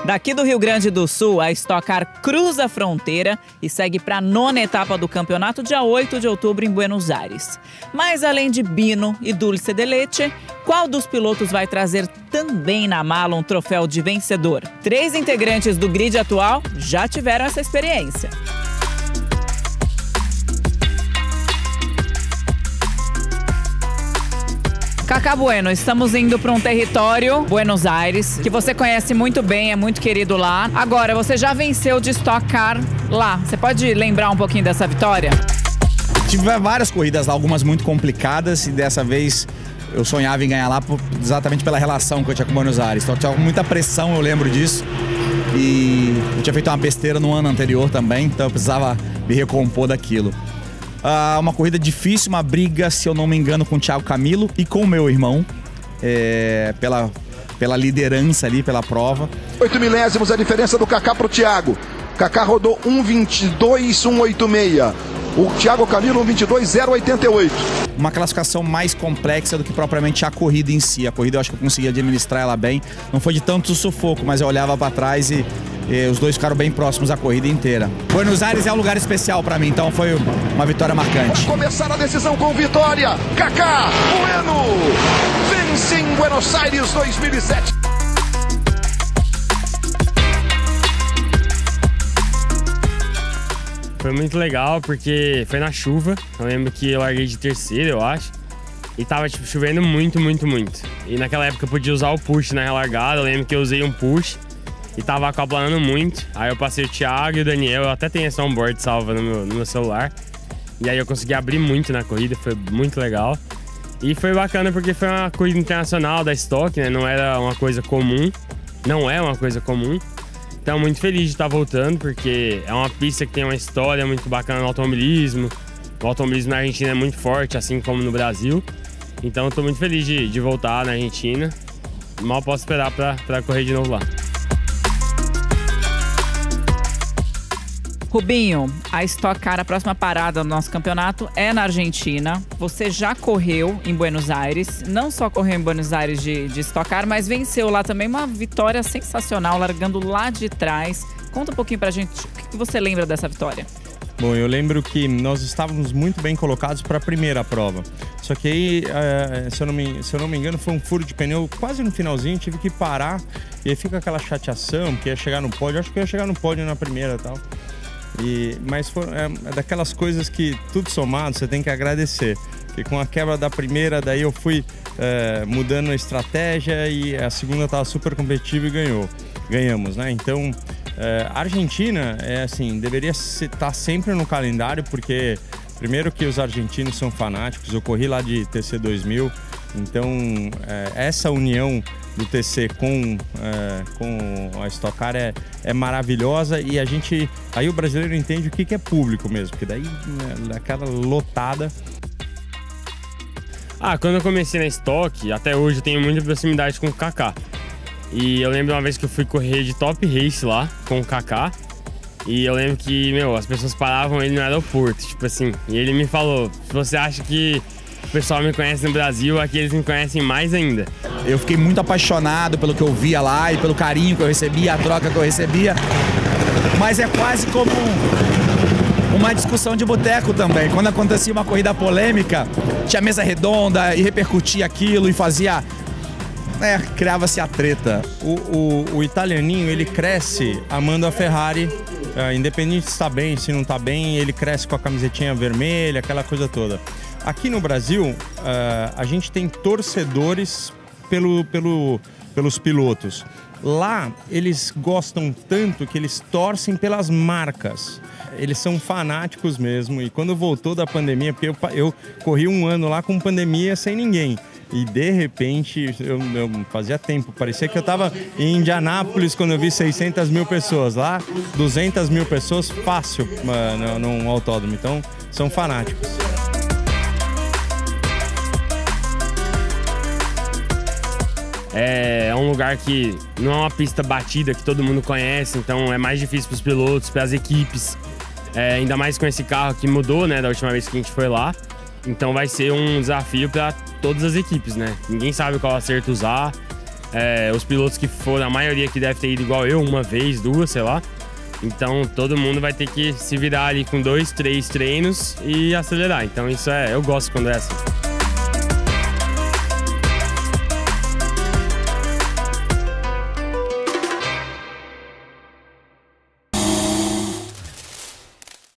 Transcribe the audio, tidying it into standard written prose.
Daqui do Rio Grande do Sul, a Stock Car cruza a fronteira e segue para a 9ª etapa do campeonato, dia 8 de outubro, em Buenos Aires. Mas além de Bino e Dulce de Leche, qual dos pilotos vai trazer também na mala um troféu de vencedor? 3 integrantes do grid atual já tiveram essa experiência. Cacá Bueno, estamos indo para um território, Buenos Aires, que você conhece muito bem, é muito querido lá. Agora, você já venceu de Stock Car lá. Você pode lembrar um pouquinho dessa vitória? Tive várias corridas lá, algumas muito complicadas, e dessa vez eu sonhava em ganhar lá exatamente pela relação que eu tinha com Buenos Aires. Então, tinha muita pressão, eu lembro disso. E eu tinha feito uma besteira no ano anterior também, então eu precisava me recompor daquilo. Uma corrida difícil, uma briga, se eu não me engano, com o Thiago Camilo e com o meu irmão, pela liderança ali, pela prova. 8 milésimos a diferença do Cacá pro Thiago. Cacá rodou 1:22.186. O Thiago Camilo 1:22.088. Uma classificação mais complexa do que propriamente a corrida em si. A corrida eu acho que eu consegui administrar ela bem. Não foi de tanto sufoco, mas eu olhava para trás e os dois ficaram bem próximos a corrida inteira. Buenos Aires é um lugar especial para mim, então foi uma vitória marcante. Vai começar a decisão com vitória. Cacá Bueno vence em Buenos Aires 2007. Foi muito legal porque foi na chuva. Eu lembro que eu larguei de terceiro, eu acho. E tava tipo chovendo muito. E naquela época eu podia usar o push na relargada. Eu lembro que eu usei um push e tava aquaplanando muito. Aí eu passei o Thiago e o Daniel. Eu até tenho esse onboard salva no meu celular. E aí eu consegui abrir muito na corrida, foi muito legal. E foi bacana porque foi uma corrida internacional da Stock, né? Não era uma coisa comum. Não é uma coisa comum. Então, muito feliz de estar voltando, porque é uma pista que tem uma história muito bacana no automobilismo. O automobilismo na Argentina é muito forte, assim como no Brasil. Então, estou muito feliz de voltar na Argentina. Mal posso esperar para correr de novo lá. Rubinho, a Stock Car, a próxima parada do nosso campeonato é na Argentina. Você já correu em Buenos Aires, não só correu em Buenos Aires de Stock Car, mas venceu lá também uma vitória sensacional, largando lá de trás. Conta um pouquinho pra gente o que você lembra dessa vitória. Bom, eu lembro que nós estávamos muito bem colocados para a primeira prova. Só que aí, se eu não me engano, foi um furo de pneu quase no finalzinho, tive que parar. E aí fica aquela chateação, que ia chegar no pódio. Acho que eu ia chegar no pódio na primeira e tal. Mas é daquelas coisas que tudo somado você tem que agradecer. Porque com a quebra da primeira, daí eu fui mudando a estratégia e a segunda estava super competitiva e ganhamos, né? Então, a Argentina deveria estar sempre no calendário, porque primeiro que os argentinos são fanáticos, eu corri lá de TC 2000, então essa união do TC com a Stock Car é maravilhosa, e aí o brasileiro entende o que é público mesmo, porque daí aquela lotada. Quando eu comecei na Stock, até hoje eu tenho muita proximidade com o Cacá. E eu lembro uma vez que eu fui correr de Top Race lá com o Cacá, e eu lembro que, as pessoas paravam ele no aeroporto, tipo assim, e ele me falou: se você acha que o pessoal me conhece no Brasil, aqui eles me conhecem mais ainda. Eu fiquei muito apaixonado pelo que eu via lá e pelo carinho que eu recebia, a troca que eu recebia. Mas é quase como uma discussão de boteco também. Quando acontecia uma corrida polêmica, tinha mesa redonda e repercutia aquilo e fazia... criava-se a treta. O italianinho, ele cresce amando a Ferrari, independente se está bem, se não está bem, ele cresce com a camisetinha vermelha, aquela coisa toda. Aqui no Brasil, a gente tem torcedores pelos pilotos. Lá, eles gostam tanto que eles torcem pelas marcas. Eles são fanáticos mesmo. E quando voltou da pandemia, porque eu corri um ano lá com pandemia sem ninguém. E de repente, eu fazia tempo, parecia que eu estava em Indianápolis quando eu vi 600 mil pessoas. Lá, 200 mil pessoas fácil num autódromo. Então, são fanáticos. É um lugar que não é uma pista batida que todo mundo conhece, então é mais difícil para os pilotos, para as equipes. Ainda mais com esse carro que mudou, né, da última vez que a gente foi lá. Então vai ser um desafio para todas as equipes, né? Ninguém sabe qual acerto usar. os pilotos que foram, a maioria que deve ter ido igual eu, uma vez, duas, sei lá. Então todo mundo vai ter que se virar ali com 2, 3 treinos e acelerar. Então isso eu gosto quando é assim.